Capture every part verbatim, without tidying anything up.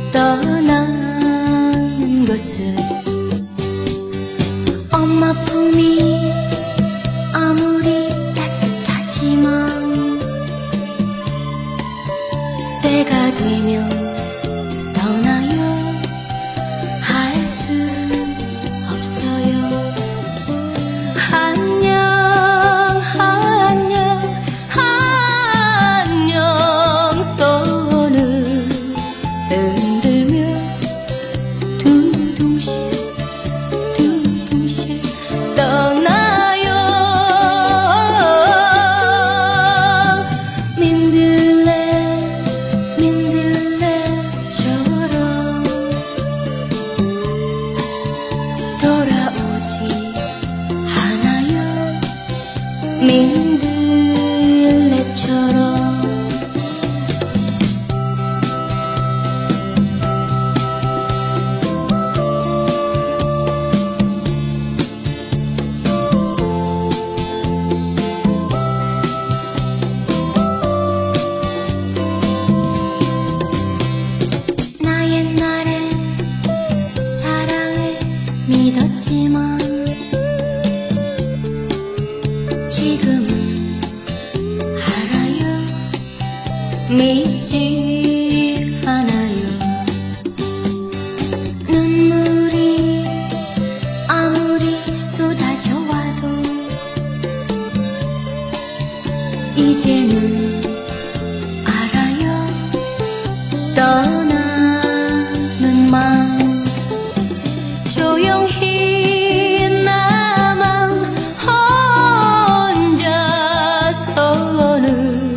떠나는 것을 엄마 품이 아무리 따뜻하지만 때가 되면 떠나요 할 수 없어요. 안녕 안녕 안녕 손을 흔들며 두둥실 두둥실 떠나요. 민들레 민들레처럼 돌아오지 않아요. 민들레처럼 나 옛날에 사랑을 믿었지만 지금은 알아요 믿지 않아요. 눈물이 아무리 쏟아져 와도 이제는 알아요 떠나는 마음 조용히 나만 혼자 손을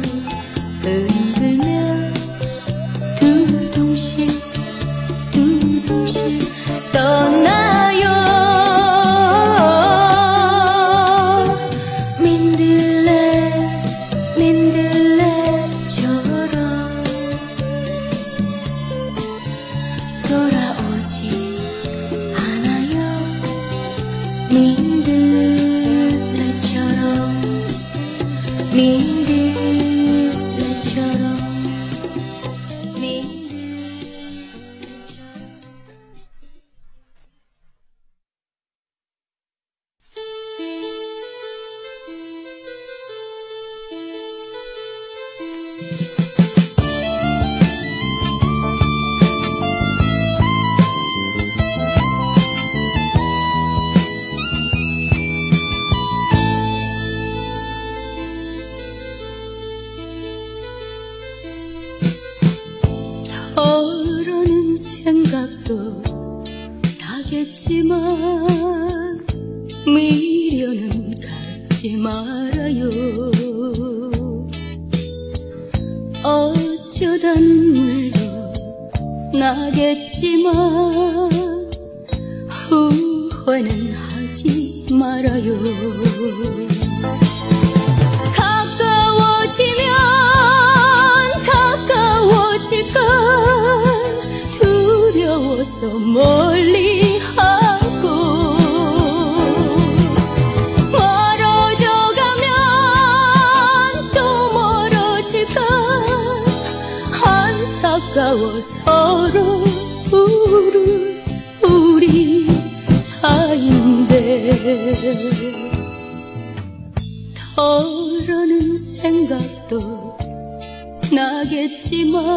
흔들며 두둥실 두둥실 떠나요. 민들레 민들레처럼 돌아오지 않아요. 민들레처럼 민들레처럼 민들레처럼 떠오르는 생각도 나겠지만 미련은 갖지 말아요. 어쩌다 눈물도 나겠지만 후회는 하지 말아요. 가까워지면 가까워질까 두려워서 멀리하고 멀어져 가면 또 멀어질까 안타까워 서로 우리, 우리 사이인데 털어는 생각도 나겠지만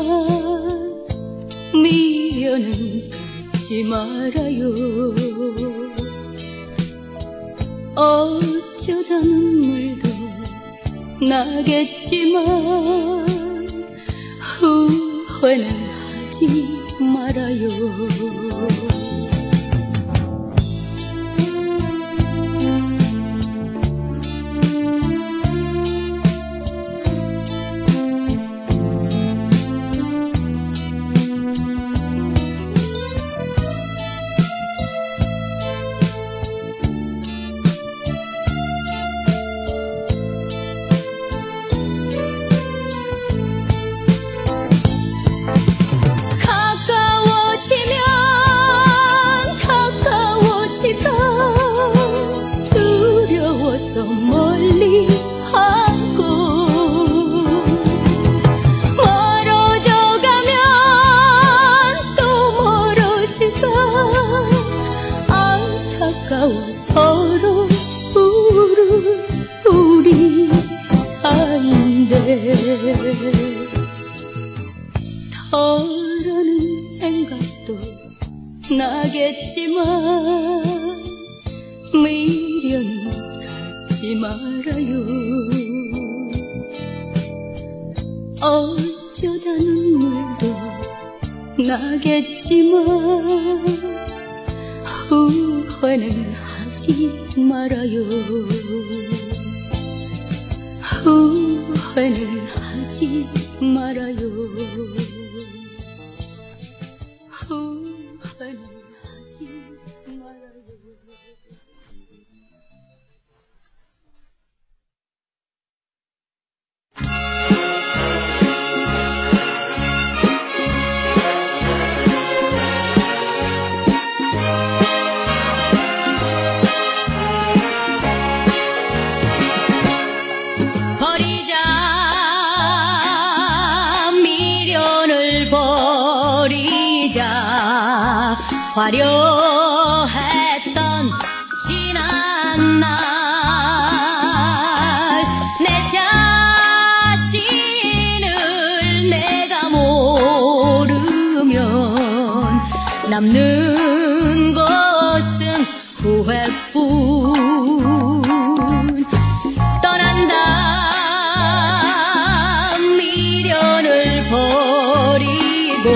미련은 갖지 말아요. 어쩌다 눈물도 나겠지만 후회는 하지 말아요. 가까워지면 생각도 나겠지만 미련은 갖지 말아요. 어쩌다 눈물도 나겠지만 후회는 하지 말아요. 후회는 하지 말아요. 후회는 하지 말아요. 버리자 미련을 버리자 화려했던 지난 날 내 자신을 내가 모르면 남는 것은 후회뿐. 떠난다 미련을 버리고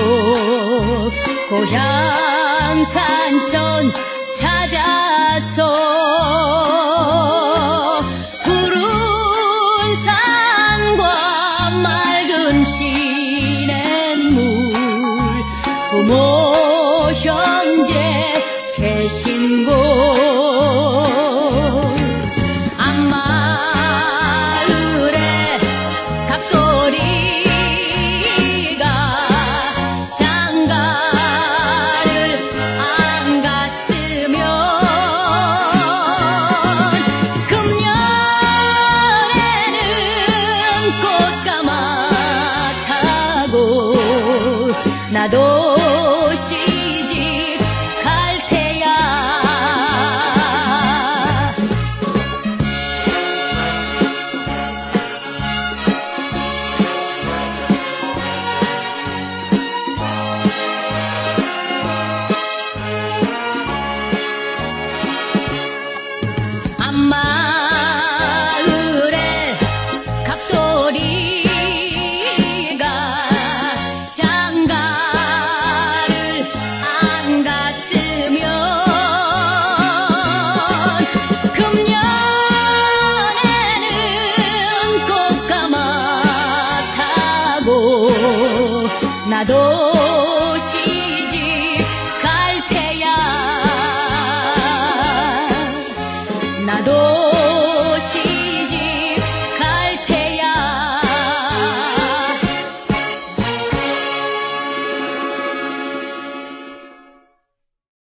고향 산천 찾아서 푸른 산과 맑은 시냇물 부모 형제 계신 곳